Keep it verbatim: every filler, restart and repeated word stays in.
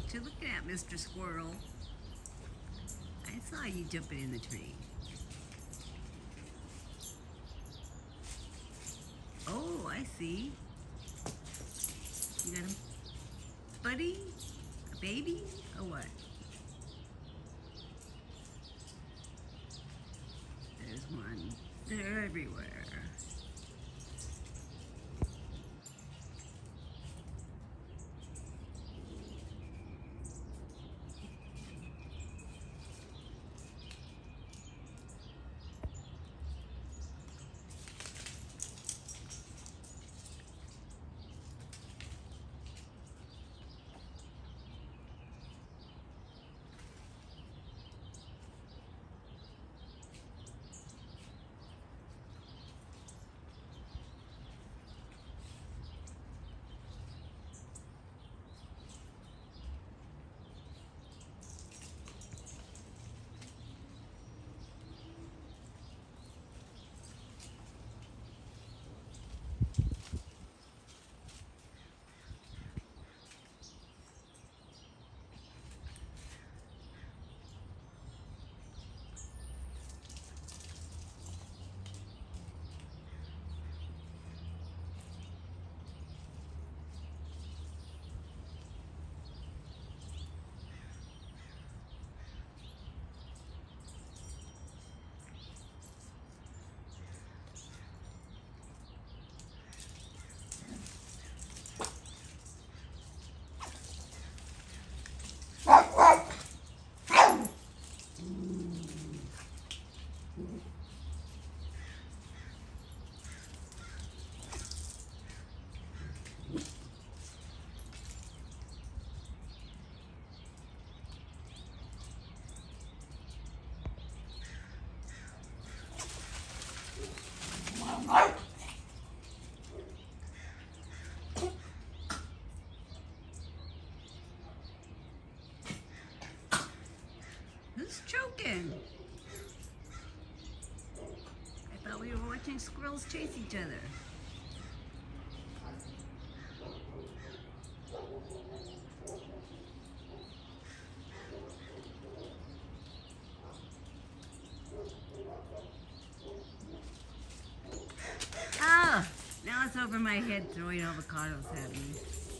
What you looking at, Mister Squirrel? I saw you jumping in the tree. Oh, I see. You got a buddy? A baby? Or what? There's one. They're everywhere. Who's choking? I thought we were watching squirrels chase each other. Ah, now it's over my head throwing avocados at me.